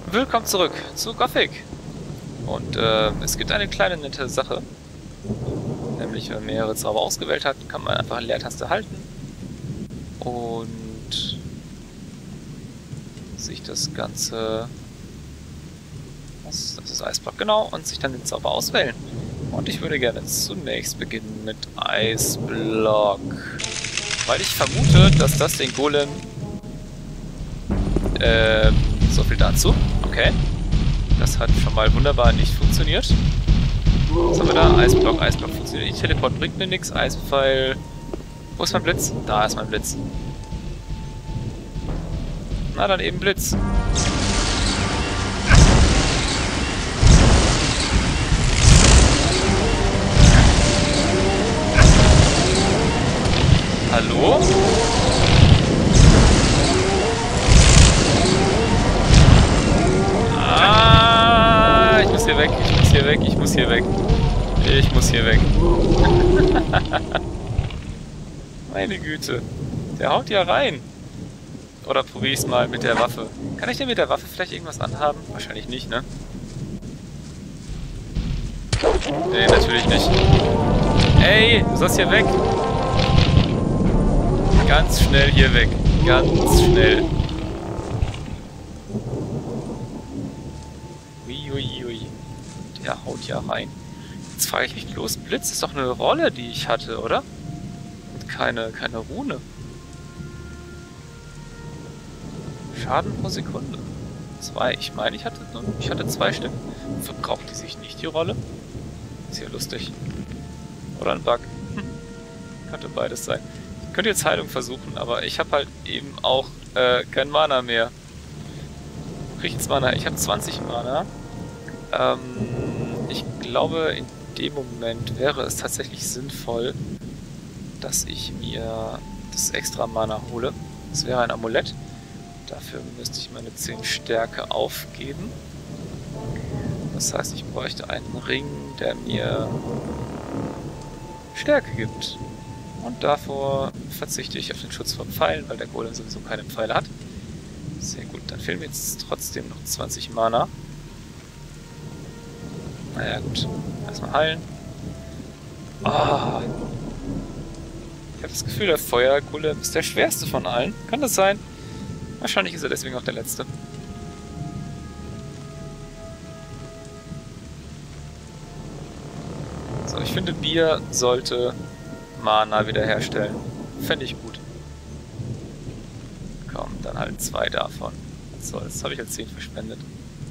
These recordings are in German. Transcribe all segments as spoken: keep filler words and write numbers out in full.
Willkommen zurück zu Gothic. Und äh, es gibt eine kleine nette Sache. Nämlich, wenn man mehrere Zauber ausgewählt hat, kann man einfach Leertaste halten. Und sich das Ganze... Was? Das ist Eisblock, genau. Und sich dann den Zauber auswählen. Und ich würde gerne zunächst beginnen mit Eisblock. Weil ich vermute, dass das den Golem... Ähm, so viel dazu. Okay. Das hat schon mal wunderbar nicht funktioniert. Was haben wir da? Eisblock, Eisblock funktioniert. Die Teleport bringt mir nichts. Eispfeil. Wo ist mein Blitz? Da ist mein Blitz. Na, dann eben Blitz. Hallo? Ah, ich muss hier weg, ich muss hier weg, ich muss hier weg. Ich muss hier weg. Meine Güte. Der haut ja rein. Oder probiere ich es mal mit der Waffe. Kann ich denn mit der Waffe vielleicht irgendwas anhaben? Wahrscheinlich nicht, ne? Nee, natürlich nicht. Ey, du sollst hier weg. Ganz schnell hier weg. Ganz schnell. Uiuiui. Der haut ja rein. Jetzt frage ich mich bloß, Blitz ist doch eine Rolle, die ich hatte, oder? Und keine, keine Rune. Schaden pro Sekunde. Zwei. Ich meine, ich hatte, ich hatte zwei Stück. Verbraucht die sich nicht, die Rolle? Ist ja lustig. Oder ein Bug. Hm. Könnte beides sein. Ich könnte jetzt Heilung versuchen, aber ich habe halt eben auch äh, kein Mana mehr. Krieg ich jetzt Mana? Ich habe zwanzig Mana. Ähm, ich glaube, in dem Moment wäre es tatsächlich sinnvoll, dass ich mir das extra Mana hole. Das wäre ein Amulett. Dafür müsste ich meine zehn Stärke aufgeben. Das heißt, ich bräuchte einen Ring, der mir Stärke gibt. Und davor verzichte ich auf den Schutz vor Pfeilen, weil der Golem sowieso keine Pfeile hat. Sehr gut, dann fehlen mir jetzt trotzdem noch zwanzig Mana. Naja gut, erstmal heilen. Oh. Ich habe das Gefühl, der Feuergolem ist der schwerste von allen. Kann das sein? Wahrscheinlich ist er deswegen auch der letzte. So, ich finde, Bier sollte Mana wiederherstellen. Fände ich gut. Komm, dann halt zwei davon. So, das habe ich als zehn verschwendet.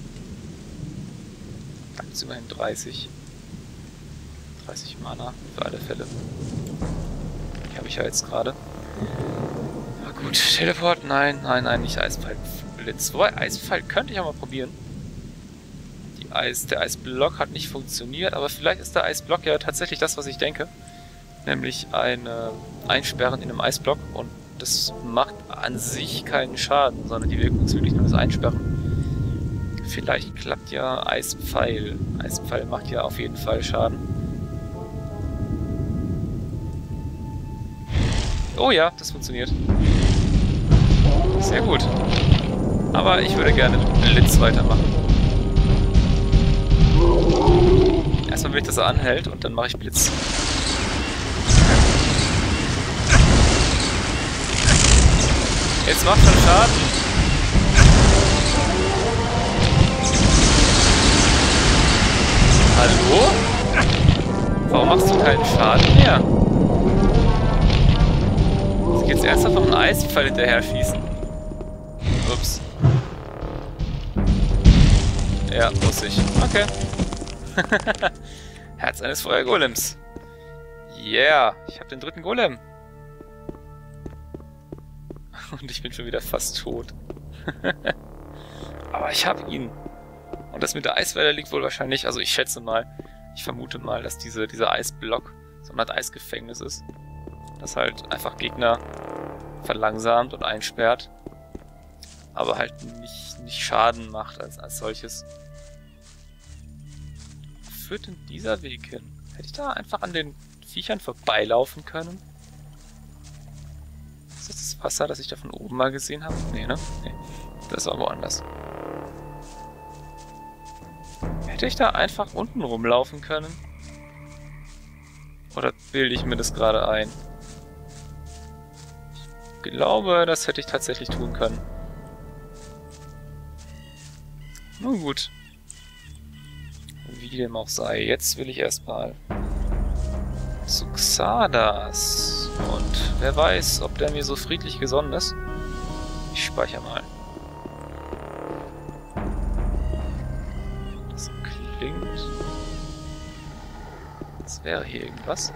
Dann ist immerhin dreißig. dreißig Mana für alle Fälle. Die habe ich ja jetzt gerade. Na gut, Teleport, nein, nein, nein, nicht Eispfeil, Blitz. Wobei, Eispfeil könnte ich auch mal probieren. Die Eis, der Eisblock hat nicht funktioniert, aber vielleicht ist der Eisblock ja tatsächlich das, was ich denke. Nämlich ein äh, Einsperren in einem Eisblock und das macht an sich keinen Schaden, sondern die Wirkung ist wirklich nur das Einsperren. Vielleicht klappt ja Eispfeil. Eispfeil macht ja auf jeden Fall Schaden. Oh ja, das funktioniert. Sehr gut. Aber ich würde gerne mit Blitz weitermachen. Erstmal will ich, dass er anhält und dann mache ich Blitz. Jetzt macht schon Schaden. Hallo? Warum machst du keinen Schaden mehr? Ich jetzt ernsthaft noch einen Eispfeil hinterher schießen. Ups. Ja, muss ich. Okay. Herz eines Feuergolems. Yeah, ich habe den dritten Golem. Und ich bin schon wieder fast tot. Aber ich habe ihn. Und das mit der Eiswelle liegt wohl wahrscheinlich, also ich schätze mal, ich vermute mal, dass diese, dieser Eisblock so eine Art Eisgefängnis ist. Das halt einfach Gegner verlangsamt und einsperrt. Aber halt nicht, nicht Schaden macht als, als solches. Wo führt denn dieser Weg hin? Hätte ich da einfach an den Viechern vorbeilaufen können? Ist das das Wasser, das ich da von oben mal gesehen habe? Nee, ne? Nee. Das war woanders. Hätte ich da einfach unten rumlaufen können? Oder bilde ich mir das gerade ein? Ich glaube, das hätte ich tatsächlich tun können. Nun gut. Wie dem auch sei. Jetzt will ich erstmal zu Xardas. Und wer weiß, ob der mir so friedlich gesonnen ist. Ich speichere mal. Das klingt... Als wäre hier irgendwas.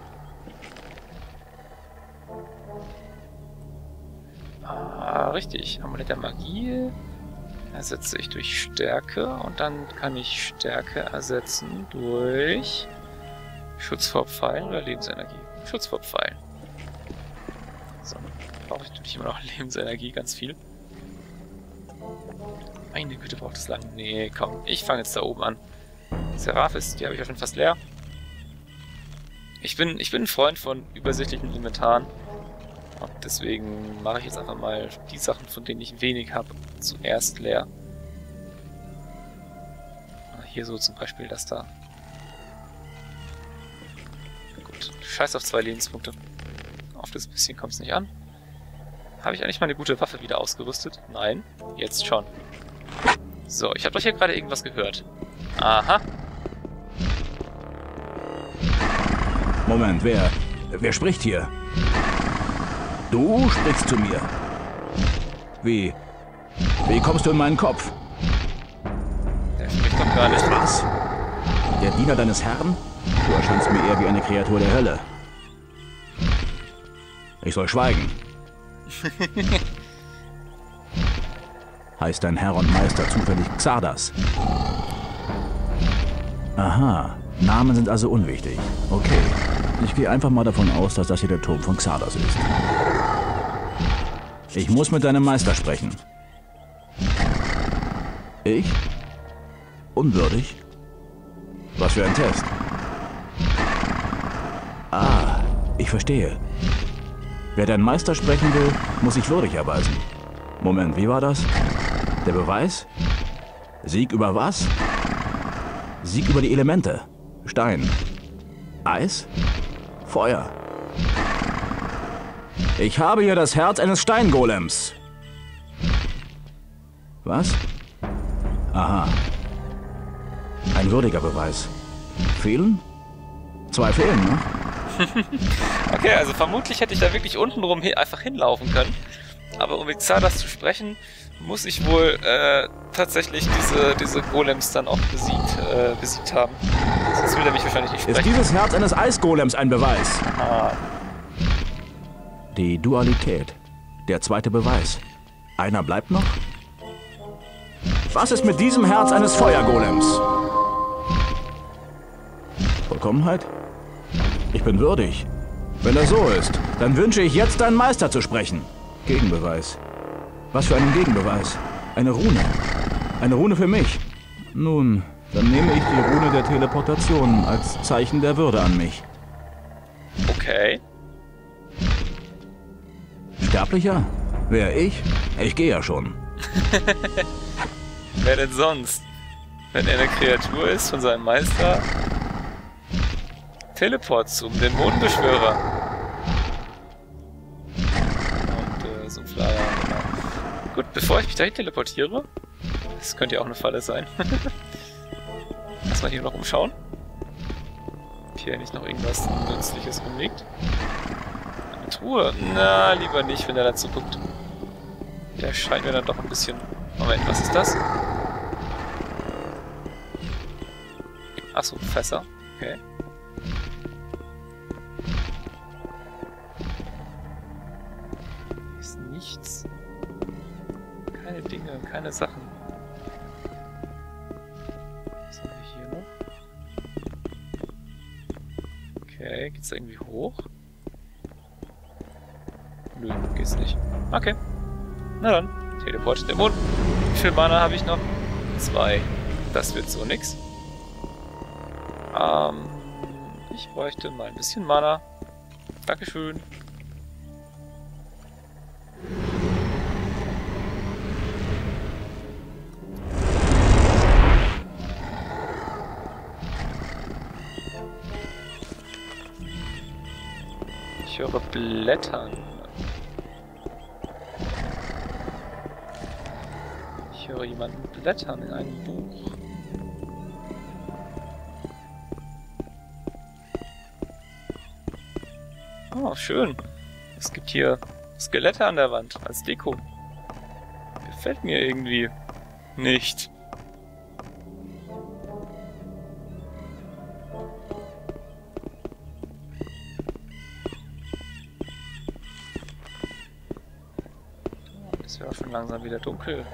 Ah, richtig. Amulett der Magie ersetze ich durch Stärke und dann kann ich Stärke ersetzen durch Schutz vor Pfeilen oder Lebensenergie. Schutz vor Pfeilen. So, brauche ich natürlich immer noch Lebensenergie, ganz viel. Meine Güte, braucht es lang. Nee, komm, ich fange jetzt da oben an. Seraphis, die habe ich ja schon fast leer. Ich bin, ich bin ein Freund von übersichtlichen Inventaren. Und deswegen mache ich jetzt einfach mal die Sachen, von denen ich wenig habe, zuerst leer. Hier so zum Beispiel das da. Gut, scheiß auf zwei Lebenspunkte. Auf das bisschen kommt es nicht an. Habe ich eigentlich meine gute Waffe wieder ausgerüstet? Nein, jetzt schon. So, ich habe doch hier gerade irgendwas gehört. Aha. Moment, wer... wer spricht hier? Du sprichst zu mir. Wie... wie kommst du in meinen Kopf? Der spricht doch gar nicht. Was? Der Diener deines Herrn? Du erscheinst mir eher wie eine Kreatur der Hölle. Ich soll schweigen. Heißt dein Herr und Meister zufällig Xardas? Aha, Namen sind also unwichtig. Okay, ich gehe einfach mal davon aus, dass das hier der Turm von Xardas ist. Ich muss mit deinem Meister sprechen. Ich? Unwürdig? Was für ein Test? Ah, ich verstehe. Wer deinen Meister sprechen will, muss sich würdig erweisen. Moment, wie war das? Der Beweis? Sieg über was? Sieg über die Elemente. Stein. Eis? Feuer. Ich habe hier das Herz eines Steingolems. Was? Aha. Ein würdiger Beweis. Fehlen? Zwei fehlen noch. Okay, also vermutlich hätte ich da wirklich untenrum hin einfach hinlaufen können. Aber um mit Xardas zu sprechen, muss ich wohl äh, tatsächlich diese, diese Golems dann auch besiegt, äh, besiegt haben. Sonst will er mich wahrscheinlich nicht sprechen. Ist dieses Herz eines Eisgolems ein Beweis? Ah. Die Dualität. Der zweite Beweis. Einer bleibt noch? Was ist mit diesem Herz eines Feuergolems? Vollkommenheit? Ich bin würdig. Wenn das so ist, dann wünsche ich jetzt, deinen Meister zu sprechen. Gegenbeweis. Was für einen Gegenbeweis? Eine Rune. Eine Rune für mich. Nun, dann nehme ich die Rune der Teleportation als Zeichen der Würde an mich. Okay. Sterblicher? Wer ich? Ich gehe ja schon. Wer denn sonst? Wenn er eine Kreatur ist von seinem Meister? Teleport zum Dämonenbeschwörer. Und äh, so ein Flyer, genau. Gut, bevor ich mich dahin teleportiere, das könnte ja auch eine Falle sein. Erstmal hier noch umschauen. Ob hier nicht noch irgendwas Nützliches rumliegt. Eine Truhe. Na, lieber nicht, wenn er dazu guckt. Der scheint mir dann doch ein bisschen... Moment, was ist das? Achso, Fässer. Okay. Hier ist nichts. Keine Dinge, keine Sachen. Was haben wir hier noch? Okay, geht's da irgendwie hoch? Nö, geht's nicht. Okay. Na dann, Teleport Dämon. Wie viel Mana habe ich noch? Zwei. Das wird so nix. Ähm, ich bräuchte mal ein bisschen Mana. Dankeschön. Ich höre Blättern. Ich höre jemanden blättern in einem Buch. Oh, schön. Es gibt hier Skelette an der Wand als Deko. Gefällt mir irgendwie nicht. Es wird auch schon langsam wieder dunkel.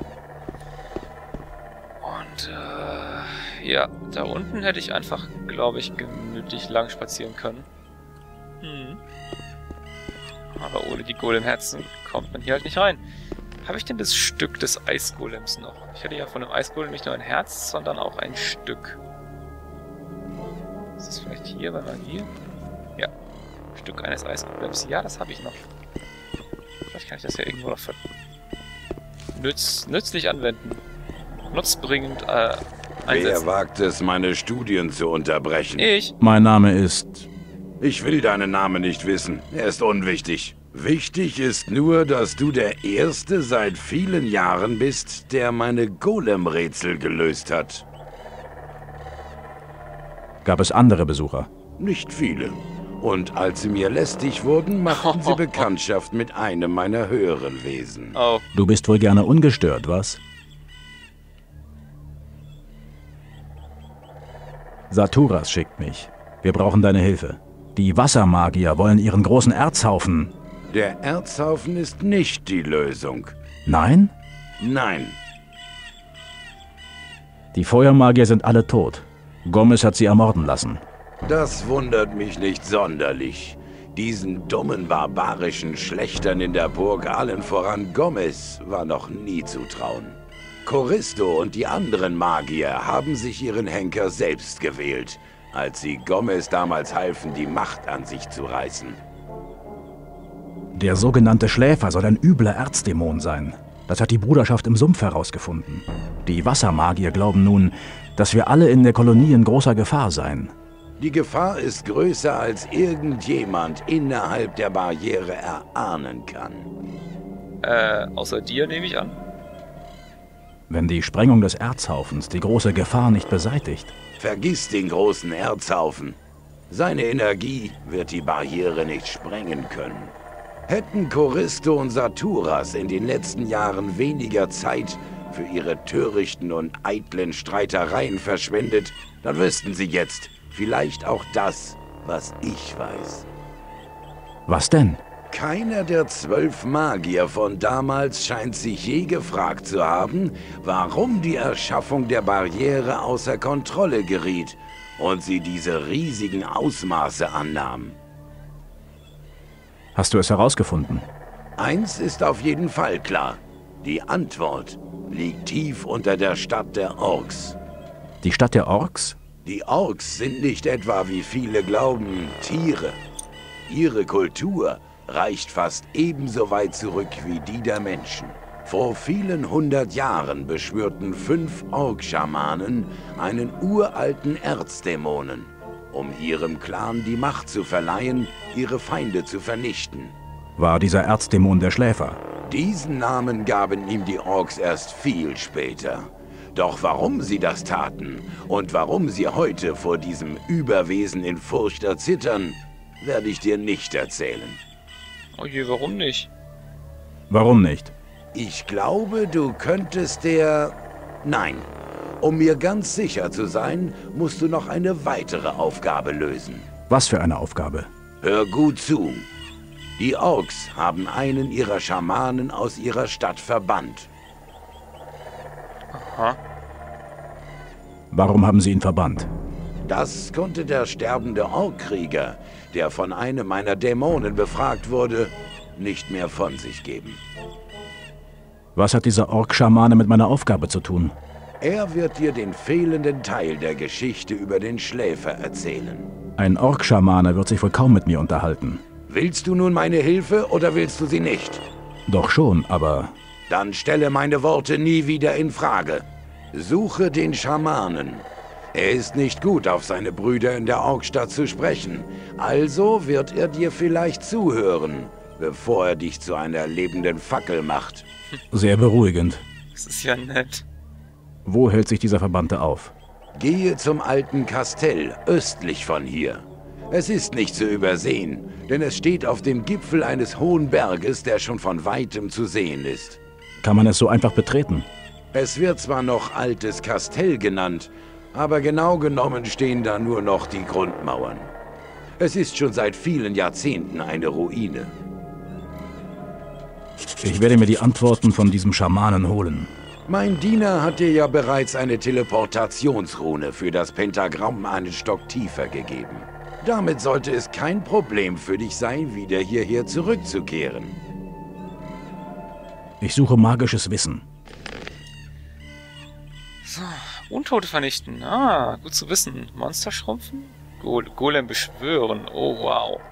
Und äh, ja, da unten hätte ich einfach, glaube ich, gemütlich lang spazieren können. Hm. Aber ohne die Golem-Herzen kommt man hier halt nicht rein. Habe ich denn das Stück des Eisgolems noch? Ich hätte ja von dem Eisgolem nicht nur ein Herz, sondern auch ein Stück. Ist das vielleicht hier, wenn man hier? Ja. Stück eines Eisgolems. Ja, das habe ich noch. Vielleicht kann ich das ja irgendwo noch ver nütz nützlich anwenden. Nutzbringend äh, einsetzen. Wer wagt es, meine Studien zu unterbrechen? Ich. Mein Name ist... Ich will deinen Namen nicht wissen. Er ist unwichtig. Wichtig ist nur, dass du der Erste seit vielen Jahren bist, der meine Golem-Rätsel gelöst hat. Gab es andere Besucher? Nicht viele. Und als sie mir lästig wurden, machten sie Bekanntschaft mit einem meiner höheren Wesen. Oh. Du bist wohl gerne ungestört, was? Saturas schickt mich. Wir brauchen deine Hilfe. Die Wassermagier wollen ihren großen Erzhaufen... Der Erzhaufen ist nicht die Lösung. Nein? Nein. Die Feuermagier sind alle tot. Gomez hat sie ermorden lassen. Das wundert mich nicht sonderlich. Diesen dummen, barbarischen Schlechtern in der Burg, allen voran Gomez, war noch nie zu trauen. Choristo und die anderen Magier haben sich ihren Henker selbst gewählt, als sie Gomez damals halfen, die Macht an sich zu reißen. Der sogenannte Schläfer soll ein übler Erzdämon sein. Das hat die Bruderschaft im Sumpf herausgefunden. Die Wassermagier glauben nun, dass wir alle in der Kolonie in großer Gefahr seien. Die Gefahr ist größer, als irgendjemand innerhalb der Barriere erahnen kann. Äh, außer dir nehme ich an. Wenn die Sprengung des Erzhaufens die große Gefahr nicht beseitigt. Vergiss den großen Erzhaufen. Seine Energie wird die Barriere nicht sprengen können. Hätten Choristo und Saturas in den letzten Jahren weniger Zeit für ihre törichten und eitlen Streitereien verschwendet, dann wüssten sie jetzt vielleicht auch das, was ich weiß. Was denn? Keiner der zwölf Magier von damals scheint sich je gefragt zu haben, warum die Erschaffung der Barriere außer Kontrolle geriet und sie diese riesigen Ausmaße annahm. Hast du es herausgefunden? Eins ist auf jeden Fall klar. Die Antwort liegt tief unter der Stadt der Orks. Die Stadt der Orks? Die Orks sind nicht etwa, wie viele glauben, Tiere. Ihre Kultur reicht fast ebenso weit zurück wie die der Menschen. Vor vielen hundert Jahren beschwörten fünf Ork-Schamanen einen uralten Erzdämonen, um ihrem Clan die Macht zu verleihen, ihre Feinde zu vernichten. War dieser Erzdämon der Schläfer? Diesen Namen gaben ihm die Orks erst viel später. Doch warum sie das taten und warum sie heute vor diesem Überwesen in Furcht erzittern, werde ich dir nicht erzählen. Oh je, warum nicht? Warum nicht? Ich glaube, du könntest der... Nein. Um mir ganz sicher zu sein, musst du noch eine weitere Aufgabe lösen. Was für eine Aufgabe? Hör gut zu. Die Orks haben einen ihrer Schamanen aus ihrer Stadt verbannt. Aha. Warum haben sie ihn verbannt? Das konnte der sterbende Orkkrieger, der von einem meiner Dämonen befragt wurde, nicht mehr von sich geben. Was hat dieser Ork-Schamane mit meiner Aufgabe zu tun? Er wird dir den fehlenden Teil der Geschichte über den Schläfer erzählen. Ein Ork-Schamane wird sich wohl kaum mit mir unterhalten. Willst du nun meine Hilfe oder willst du sie nicht? Doch schon, aber... Dann stelle meine Worte nie wieder in Frage. Suche den Schamanen. Er ist nicht gut, auf seine Brüder in der Orkstadt zu sprechen. Also wird er dir vielleicht zuhören, bevor er dich zu einer lebenden Fackel macht. Sehr beruhigend. Das ist ja nett. Wo hält sich dieser Verbannte auf? Gehe zum alten Kastell, östlich von hier. Es ist nicht zu übersehen, denn es steht auf dem Gipfel eines hohen Berges, der schon von weitem zu sehen ist. Kann man es so einfach betreten? Es wird zwar noch Altes Kastell genannt, aber genau genommen stehen da nur noch die Grundmauern. Es ist schon seit vielen Jahrzehnten eine Ruine. Ich werde mir die Antworten von diesem Schamanen holen. Mein Diener hat dir ja bereits eine Teleportationsrune für das Pentagramm einen Stock tiefer gegeben. Damit sollte es kein Problem für dich sein, wieder hierher zurückzukehren. Ich suche magisches Wissen. So, Untote vernichten. Ah, gut zu wissen. Monster schrumpfen? Go Golem beschwören. Oh, wow.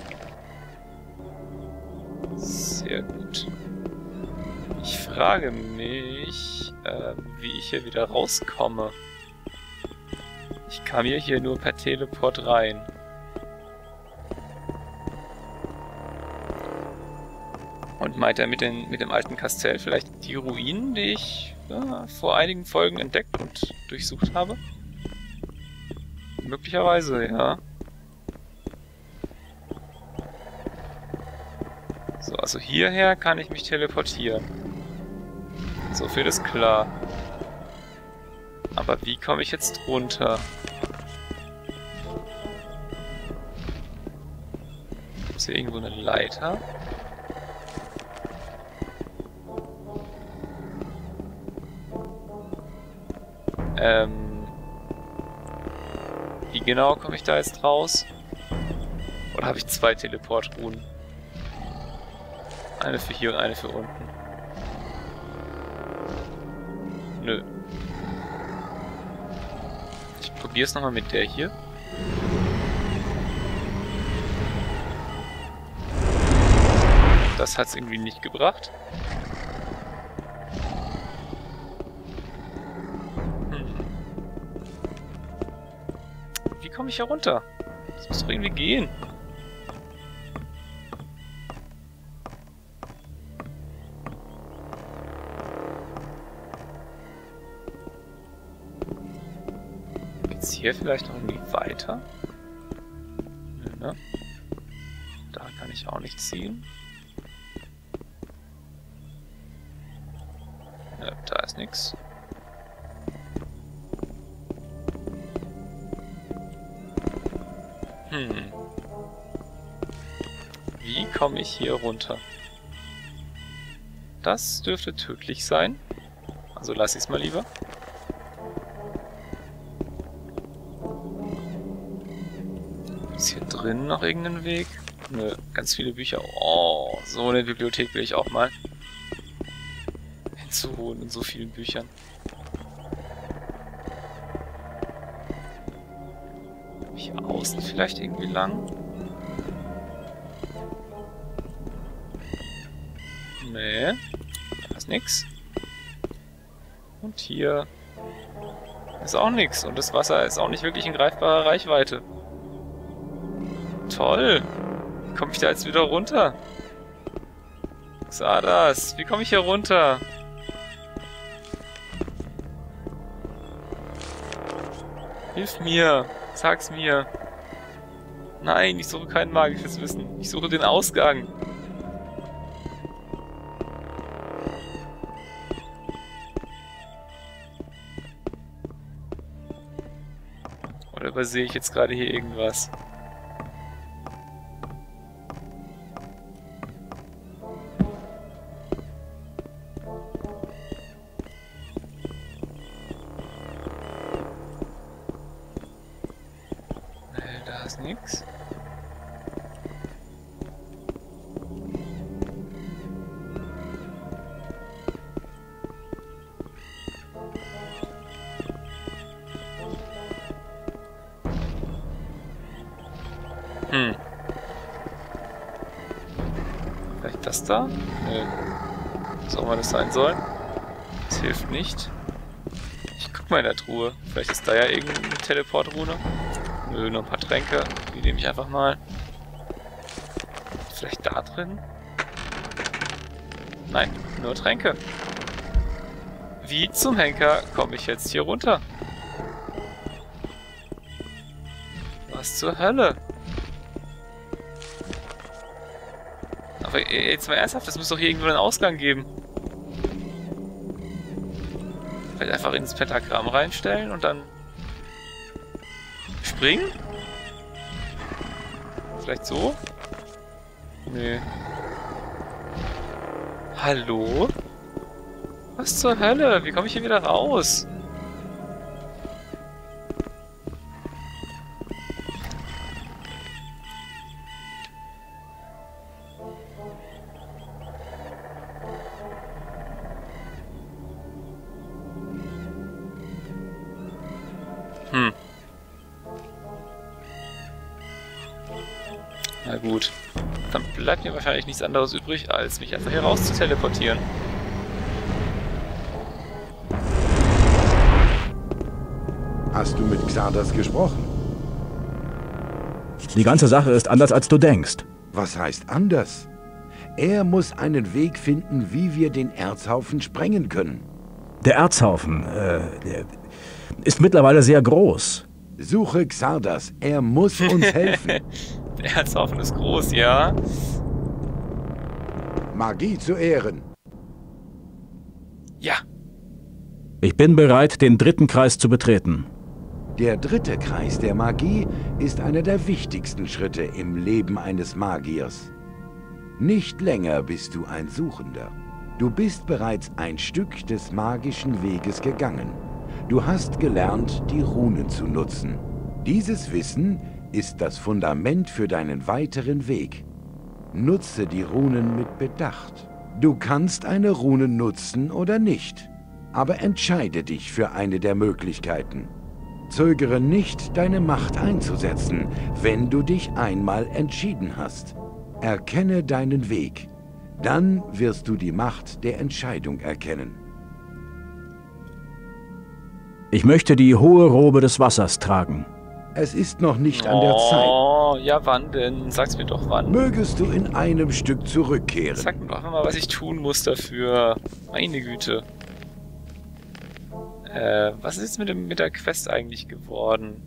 Sehr gut. Ich frage mich, äh, wie ich hier wieder rauskomme. Ich kam hier, hier nur per Teleport rein. Und meint er mit, den, mit dem alten Kastell vielleicht die Ruinen, die ich ja, vor einigen Folgen entdeckt und durchsucht habe? Möglicherweise, ja. So, also hierher kann ich mich teleportieren. So viel ist klar. Aber wie komme ich jetzt runter? Ist hier irgendwo eine Leiter? Ähm... Wie genau komme ich da jetzt raus? Oder habe ich zwei Teleportruhen? Eine für hier und eine für unten. Nö. Ich probiere es nochmal mit der hier. Das hat es irgendwie nicht gebracht. Hm. Wie komme ich hier runter? Das muss doch irgendwie gehen. Geht's hier vielleicht noch irgendwie weiter? Nö, ne? Da kann ich auch nicht ziehen. Ja, da ist nichts. Hm. Wie komme ich hier runter? Das dürfte tödlich sein. Also lasse ich es mal lieber. Ist hier drin noch irgendein Weg? Nö, ganz viele Bücher. Oh, so eine Bibliothek will ich auch mal hinzuholen in so vielen Büchern. Hier außen vielleicht irgendwie lang? Nee, da ist nix. Und hier ist auch nix. Und das Wasser ist auch nicht wirklich in greifbarer Reichweite. Toll! Wie komme ich da jetzt wieder runter? Xardas, wie komme ich hier runter? Hilf mir! Sag's mir! Nein, ich suche kein magisches Wissen. Ich suche den Ausgang. Oder übersehe ich jetzt gerade hier irgendwas? Nix. Hm. Vielleicht das da? Nö. Was auch immer das sein soll. Das hilft nicht. Ich guck mal in der Truhe. Vielleicht ist da ja irgendeine Teleportrune. Nö, nur ein paar Tränke. Die nehme ich einfach mal. Vielleicht da drin? Nein, nur Tränke. Wie zum Henker komme ich jetzt hier runter? Was zur Hölle? Aber jetzt mal ernsthaft, das muss doch hier irgendwo einen Ausgang geben. Vielleicht einfach ins Pentagramm reinstellen und dann springen? Vielleicht so? Nee. Hallo? Was zur Hölle? Wie komme ich hier wieder raus? Hm. Na gut. Dann bleibt mir wahrscheinlich nichts anderes übrig, als mich einfach hier raus zu teleportieren. Hast du mit Xardas gesprochen? Die ganze Sache ist anders, als du denkst. Was heißt anders? Er muss einen Weg finden, wie wir den Erzhaufen sprengen können. Der Erzhaufen, äh, der ist mittlerweile sehr groß. Suche Xardas, er muss uns helfen. Der Erzhaufen ist groß, ja? Magie zu Ehren. Ja. Ich bin bereit, den dritten Kreis zu betreten. Der dritte Kreis der Magie ist einer der wichtigsten Schritte im Leben eines Magiers. Nicht länger bist du ein Suchender. Du bist bereits ein Stück des magischen Weges gegangen. Du hast gelernt, die Runen zu nutzen. Dieses Wissen ist das Fundament für deinen weiteren Weg. Nutze die Runen mit Bedacht. Du kannst eine Rune nutzen oder nicht, aber entscheide dich für eine der Möglichkeiten. Zögere nicht, deine Macht einzusetzen, wenn du dich einmal entschieden hast. Erkenne deinen Weg. Dann wirst du die Macht der Entscheidung erkennen. Ich möchte die hohe Robe des Wassers tragen. Es ist noch nicht an der Zeit. Oh, ja wann denn? Sag's mir doch wann. Mögest du in einem Stück zurückkehren. Sag mir doch mal, was ich tun muss dafür. Meine Güte. Äh, was ist jetzt mit, dem, mit der Quest eigentlich geworden?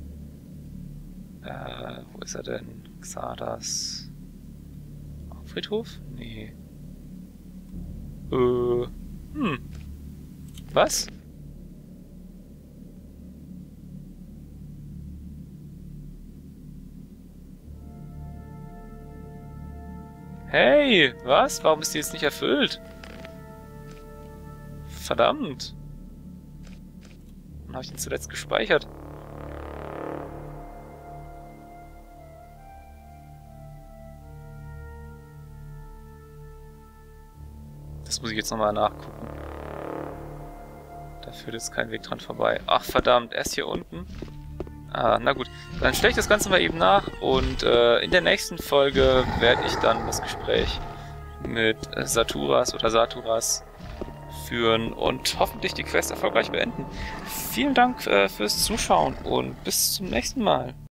Äh, wo ist er denn? Xardas. Auf Friedhof? Nee. Äh, hm. Was? Hey, was? Warum ist die jetzt nicht erfüllt? Verdammt. Wann habe ich den zuletzt gespeichert? Das muss ich jetzt nochmal nachgucken. Da führt jetzt kein Weg dran vorbei. Ach verdammt, erst hier unten. Ah, na gut. Dann stelle ich das Ganze mal eben nach und äh, in der nächsten Folge werde ich dann das Gespräch mit äh, Saturas oder Saturas führen und hoffentlich die Quest erfolgreich beenden. Vielen Dank äh, fürs Zuschauen und bis zum nächsten Mal.